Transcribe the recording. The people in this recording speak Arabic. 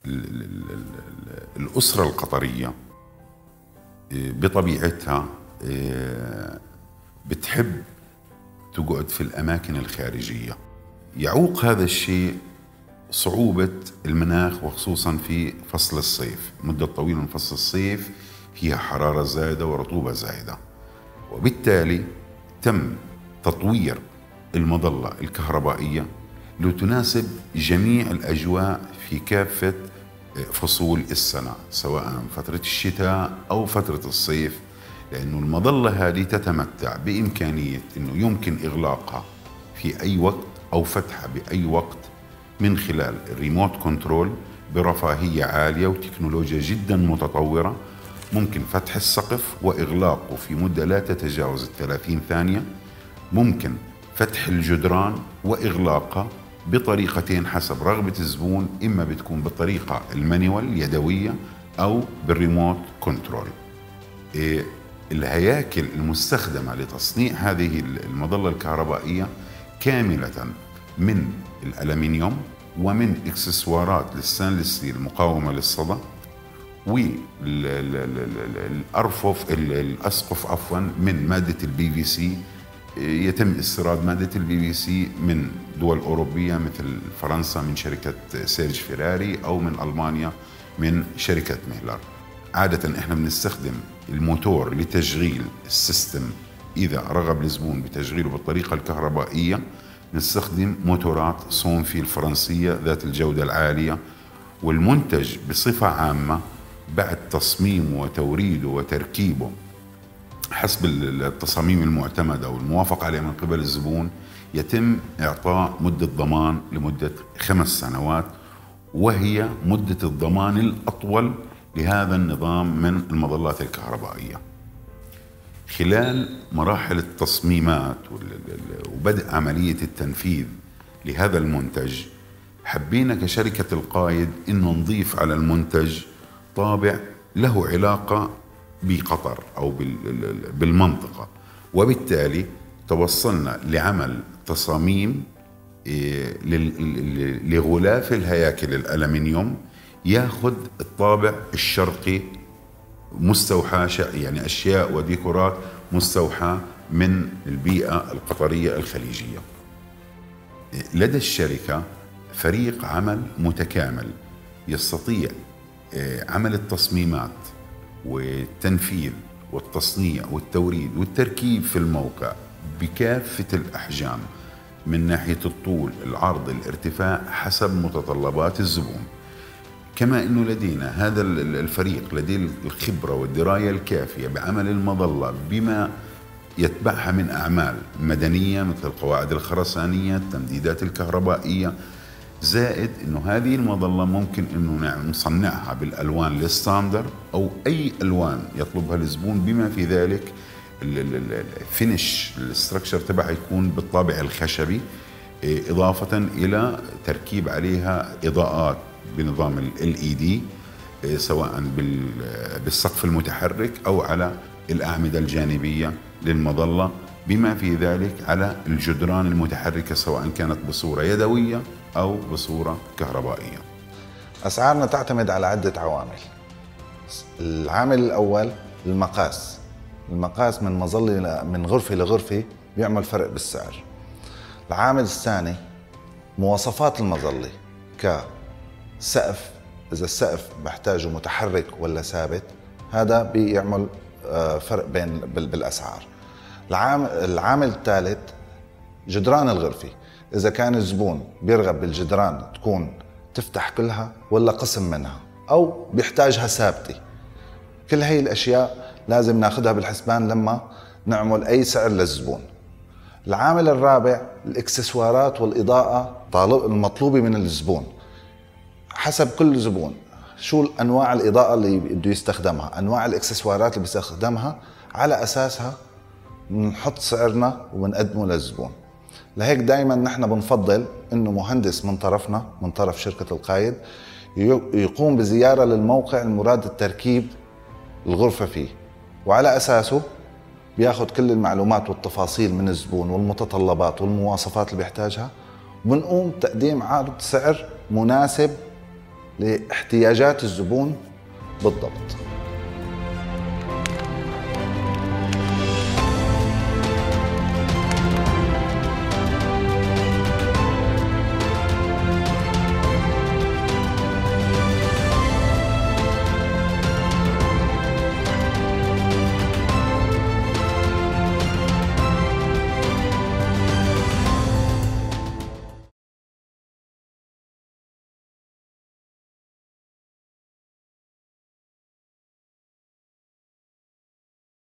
الأسرة القطرية بطبيعتها بتحب تقعد في الأماكن الخارجية. يعوق هذا الشيء صعوبة المناخ، وخصوصا في فصل الصيف. مدة طويلة من فصل الصيف فيها حرارة زائدة ورطوبة زائدة، وبالتالي تم تطوير المظلة الكهربائية لتناسب جميع الأجواء في كافة فصول السنة، سواء فترة الشتاء أو فترة الصيف، لأنه المظلة هذه تتمتع بإمكانية أنه يمكن إغلاقها في أي وقت أو فتحها بأي وقت من خلال الريموت كنترول برفاهية عالية وتكنولوجيا جدا متطورة. ممكن فتح السقف وإغلاقه في مدة لا تتجاوز 30 ثانية. ممكن فتح الجدران وإغلاقها بطريقتين حسب رغبة الزبون، إما بتكون بالطريقة المانيوال اليدوية أو بالريموت كنترول. الهياكل المستخدمة لتصنيع هذه المظلة الكهربائية كاملة من الألمنيوم ومن إكسسوارات للستانلس ستيل المقاومة للصدى، والأسقف من مادة البي في سي. يتم استيراد مادة البي في سي من دول أوروبية مثل فرنسا من شركة سيرج فيراري، أو من ألمانيا من شركة ميلر. عادة احنا بنستخدم الموتور لتشغيل السيستم. إذا رغب الزبون بتشغيله بالطريقة الكهربائية نستخدم موتورات سونفي الفرنسية ذات الجودة العالية. والمنتج بصفة عامة بعد تصميمه وتوريده وتركيبه حسب التصاميم المعتمدة والموافق عليه من قبل الزبون يتم إعطاء مدة ضمان لمدة 5 سنوات، وهي مدة الضمان الأطول لهذا النظام من المظلات الكهربائية. خلال مراحل التصميمات وبدء عملية التنفيذ لهذا المنتج، حبينا كشركة القايد إنه نضيف على المنتج طابع له علاقة بقطر أو بالمنطقة، وبالتالي توصلنا لعمل تصاميم لغلاف الهياكل الألمنيوم ياخذ الطابع الشرقي مستوحى، يعني أشياء وديكورات مستوحى من البيئة القطرية الخليجية. لدى الشركة فريق عمل متكامل يستطيع عمل التصميمات والتنفيذ والتصنيع والتوريد والتركيب في الموقع بكافة الأحجام من ناحية الطول، العرض، الارتفاع، حسب متطلبات الزبون. كما أنه لدينا هذا الفريق لديه الخبرة والدراية الكافية بعمل المظلة بما يتبعها من أعمال مدنية مثل القواعد الخرسانية، التمديدات الكهربائية، زائد أنه هذه المظلة ممكن أنه نصنعها بالألوان الستاندر أو أي ألوان يطلبها الزبون، بما في ذلك الفينش الستركشر تبعها يكون بالطابع الخشبي، إضافة إلى تركيب عليها إضاءات بنظام ال LED سواء بالسقف المتحرك أو على الأعمدة الجانبية للمظلة، بما في ذلك على الجدران المتحركة سواء كانت بصورة يدوية أو بصورة كهربائية. أسعارنا تعتمد على عدة عوامل. العامل الأول المقاس. المقاس من مظلة من غرفة لغرفة بيعمل فرق بالسعر. العامل الثاني مواصفات المظلة كسقف، إذا السقف بحتاجه متحرك ولا ثابت، هذا بيعمل فرق بين بالأسعار. العامل الثالث جدران الغرفة، إذا كان الزبون بيرغب بالجدران تكون تفتح كلها ولا قسم منها أو بيحتاجها ثابتة. كل هاي الأشياء لازم ناخدها بالحسبان لما نعمل أي سعر للزبون. العامل الرابع الإكسسوارات والإضاءة المطلوبة من الزبون، حسب كل زبون شو أنواع الإضاءة اللي بده يستخدمها، أنواع الإكسسوارات اللي بيستخدمها، على أساسها بنحط سعرنا وبنقدمه للزبون. لهيك دائما نحن بنفضل إنه مهندس من طرفنا، من طرف شركة القايد، يقوم بزيارة للموقع المراد التركيب الغرفة فيه، وعلى أساسه بياخذ كل المعلومات والتفاصيل من الزبون والمتطلبات والمواصفات اللي بيحتاجها، وبنقوم تقديم عرض سعر مناسب لاحتياجات الزبون بالضبط.